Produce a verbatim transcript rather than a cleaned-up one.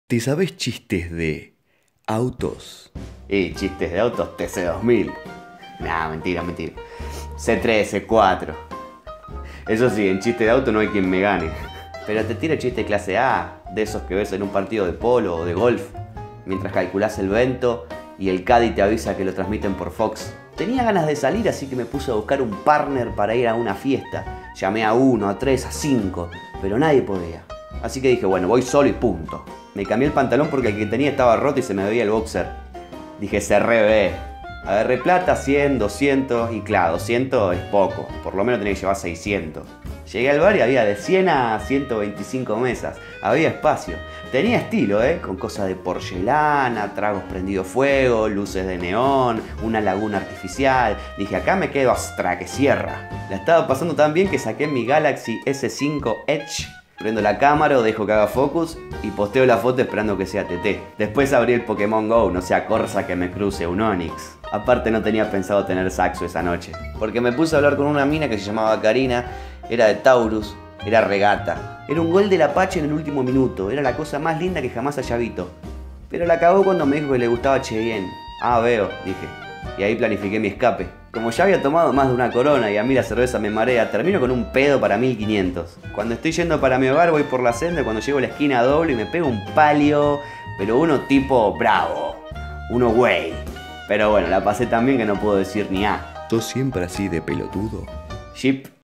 ¿Te sabes chistes de autos? Y chistes de autos T C dos mil. Nah, mentira, mentira. C tres, C cuatro. Eso sí, en chiste de auto no hay quien me gane. Pero te tiro chiste clase A, de esos que ves en un partido de polo o de golf, mientras calculás el vento y el Caddy te avisa que lo transmiten por Fox. Tenía ganas de salir, así que me puse a buscar un partner para ir a una fiesta. Llamé a uno, a tres, a cinco, pero nadie podía. Así que dije, bueno, voy solo y punto. Me cambié el pantalón porque el que tenía estaba roto y se me veía el boxer. Dije, se re ve. Agarré plata, cien, doscientos y claro, doscientos es poco. Por lo menos tenía que llevar seiscientos. Llegué al bar y había de cien a ciento veinticinco mesas. Había espacio. Tenía estilo, ¿eh? Con cosas de porcelana, tragos prendido fuego, luces de neón, una laguna artificial. Dije, acá me quedo hasta que cierra. La estaba pasando tan bien que saqué mi Galaxy S cinco Edge. Prendo la cámara o dejo que haga focus y posteo la foto esperando que sea T T. Después abrí el Pokémon Go, no sea Corsa que me cruce un Onix. Aparte no tenía pensado tener saxo esa noche, porque me puse a hablar con una mina que se llamaba Karina, era de Taurus, era regata. Era un gol del Apache en el último minuto, era la cosa más linda que jamás haya visto. Pero la cagó cuando me dijo que le gustaba Cheyenne. Ah, veo, dije. Y ahí planifiqué mi escape. Como ya había tomado más de una corona y a mí la cerveza me marea, termino con un pedo para mil quinientos. Cuando estoy yendo para mi hogar voy por la senda y cuando llego a la esquina doble y me pego un palio, pero uno tipo bravo, uno güey. Pero bueno, la pasé tan bien que no puedo decir ni A. ¿Sos siempre así de pelotudo? Jeep.